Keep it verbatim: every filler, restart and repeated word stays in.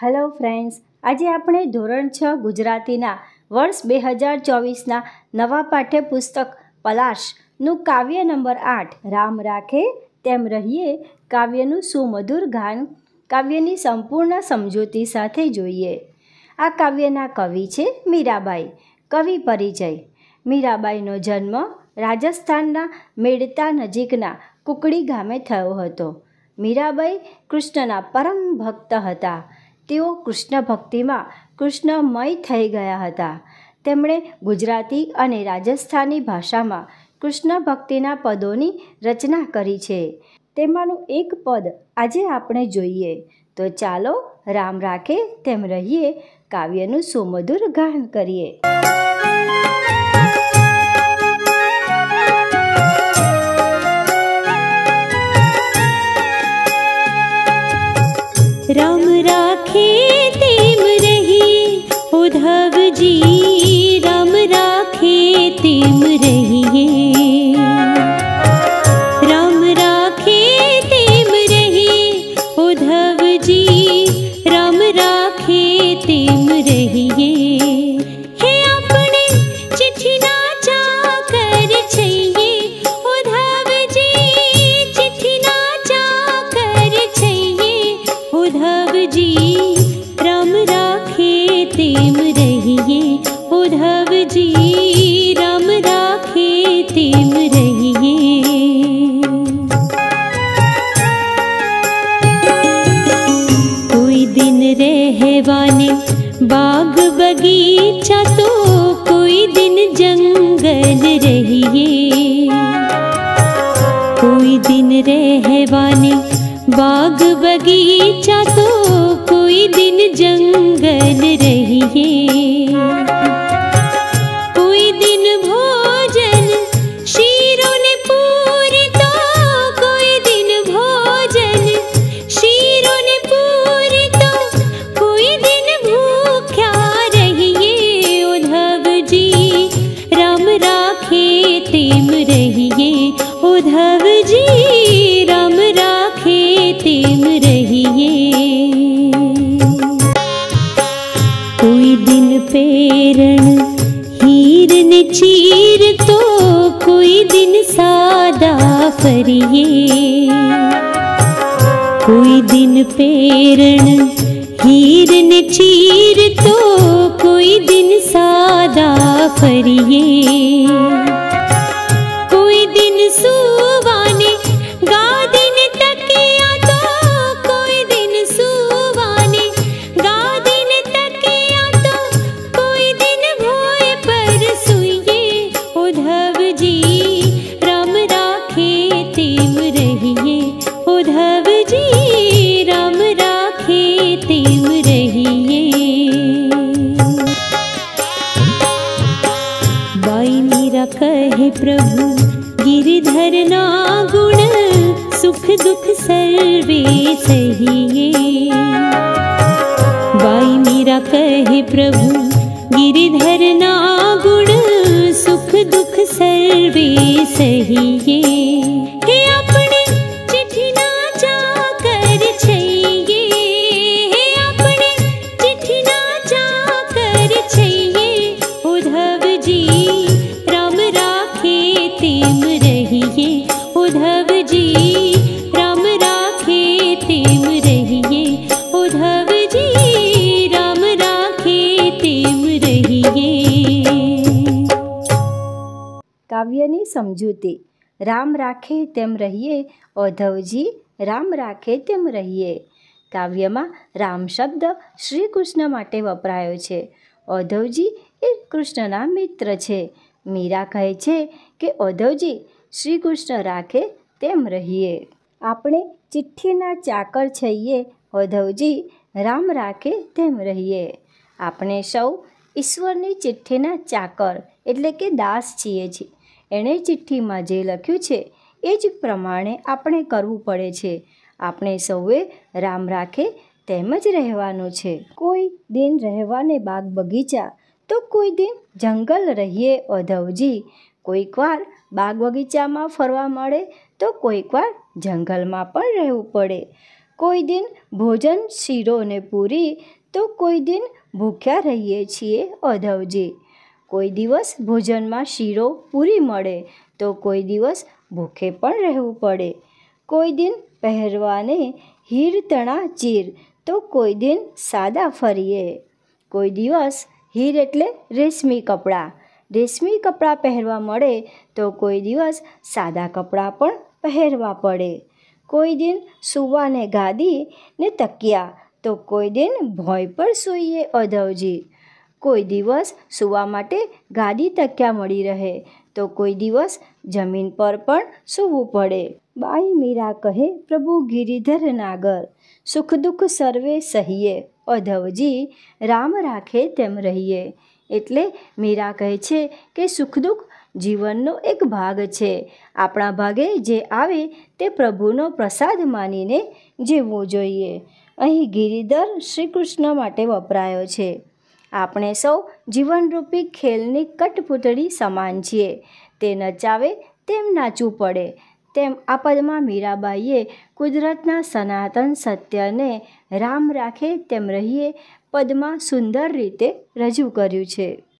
Hello friends, આજે આપણે ધોરણ છ ગુજરાતીના વર્ષ બે હજાર ચોવીસના નવા પાઠ્યપુસ્તક પલાશનું કાવ્ય નંબર આઠ રામ રાખે તેમ રહીએ કાવ્યનું સુમધુર ગાન કાવ્યની સંપૂર્ણ સમજૂતી સાથે જોઈએ. આ કાવ્યના કવિ છે મીરાબાઈ. કવિ પરિચય. મીરાબાઈનો જન્મ રાજસ્થાનના મેડતા નજીકના કુકડી ગામે થયો હતો. મીરાબાઈ કૃષ્ણના પરમ ભક્ત હતા. તેઓ કૃષ્ણ ભક્તિમાં કૃષ્ણમય થઈ ગયા હતા. તેમણે ગુજરાતી અને રાજસ્થાની ભાષામાં કૃષ્ણ ભક્તિના પદોની રચના કરી છે. તેમાંનું એક પદ આજે આપણે જોઈએ. તો ચાલો રામ રાખે તેમ રહીએ કાવ્યનું સુમધુર ગાન કરીએ. राम राखे तेम रहिए उद्धव जी, राम राखे तेम रहिए. राम राखे तेम रहिए उद्धव जी, राम राखे तेम रहिए. हे अपने चिट्ठी ना चा कर छइए उद्धव जी, चिट्ठी ना चा कर छइए उद्धव जी, राम राखे तेम रहिए उद्धव जी, राम राखे तेम रहिए. कोई दिन रहवाने बाग बगीचा तो कोई दिन जंगल रहिए. कोई दिन रहवाने बाग बगीचा तो कोई दिन जंगल रहिए. कोई दिन भोजन शीरों ने पूरी तो कोई दिन भोजन शीरों ने पूरी तो कोई दिन भूख्या रहिए उद्धव जी, राम राखे तेम रहिए उद्धव जी, राम राखे तेम रहिए. कोई दिन पेरण हीर ने चीर तो कोई दिन सादा फरिए. कोई दिन पेरण हीर ने चीर तो कोई दिन सादा फरिए. कोई दिन सुवाने गादिन तकिया तो कोई दिन सुवाने गादिन तकिया तो कोई दिन भोए पर सुइए उद्धव जी, राम राखे तेम रहिए उद्धव जी, राम राखे तेम रहिए. बाई मीरा कहे प्रभु गिरधर ना गुण सुख दुख सर्वे सहिए. बाई मीरा कहे प्रभु गिरधर ना गुण सुख दुख सर्वे सहिए. हे अपने चिट्ठी ना चा कर छइए, हे अपने चिट्ठी ना चा कर छइए उद्धव जी, राम राखे तेम रहिए उद्धव जी, राम राखे तेम रहिए उद्धव जी, राम राखे तेम रहिए. કાવ્યની સમજૂતી. રામ રાખે તેમ રહીએ ઉદ્ધવજી, રામ રાખે તેમ રહીએ. કાવ્યમાં રામ શબ્દ શ્રી કૃષ્ણ માટે વપરાયો છે. ઉદ્ધવજી એ કૃષ્ણના મિત્ર છે. મીરા કહે છે કે ઉદ્ધવજી શ્રી કૃષ્ણ રાખે તેમ રહીએ. આપણે ચિઠ્ઠીના ચાકર છઈએ ઉદ્ધવજી, રામ રાખે તેમ રહીએ. આપણે સૌ ઈશ્વરની ચિઠ્ઠીના ચાકર એટલે કે દાસ છીએ છીએ. એણે ચિઠ્ઠીમાં જે લખ્યું છે એ જ પ્રમાણે આપણે કરવું પડે છે. આપણે સૌએ રામ રાખે તેમ જ રહેવાનું છે. કોઈ દિન રહેવાને બાગ બગીચા તો કોઈ દિન જંગલ રહીએ ઉદ્ધવજી. કોઈક વાર બાગ બગીચામાં ફરવા મળે તો કોઈક વાર જંગલમાં પણ રહેવું પડે. કોઈ દિન ભોજન શીરો ને પૂરી, તો કોઈ દિન ભૂખ્યા રહીએ છીએ અધવજી. કોઈ દિવસ ભોજનમાં શીરો પૂરી મળે, તો કોઈ દિવસ ભૂખે પણ રહેવું પડે. કોઈ દિન પહેરવાને હીર તણા ચીર, તો કોઈ દિન સાદા ફરીએ. કોઈ દિવસ હીર એટલે રેશમી કપડાં, રેશમી કપડાં પહેરવા મળે, તો કોઈ દિવસ સાદા કપડાં પણ પહેરવા પડે. કોઈ દિન સૂવાને ગાદી ને તકિયા, તો કોઈ દિન ભોંય પર સૂઈએ અધવજી. કોઈ દિવસ સૂવા માટે ગાદી તકિયા મળી રહે, તો કોઈ દિવસ જમીન પર પણ સૂવું પડે. બાઈ મીરા કહે પ્રભુ ગિરિધર નાગર, સુખ દુઃખ સર્વે સહીએ અધવજી, રામ રાખે તેમ રહીએ. એટલે મીરા કહે છે કે સુખ દુઃખ જીવનનો એક ભાગ છે. આપણા ભાગે જે આવે તે પ્રભુનો પ્રસાદ માનીને જીવવું જોઈએ. અહીં ગિરિધર શ્રી કૃષ્ણ માટે વપરાયો છે. આપણે સૌ જીવનરૂપી ખેલની કઠપૂતળી સમાન છીએ. તે નચાવે તેમ નાચવું પડે. તેમ આ પદમાં મીરાબાઈએ કુદરતના સનાતન સત્યને રામ રાખે તેમ રહીએ પદમાં સુંદર રીતે રજૂ કર્યું છે.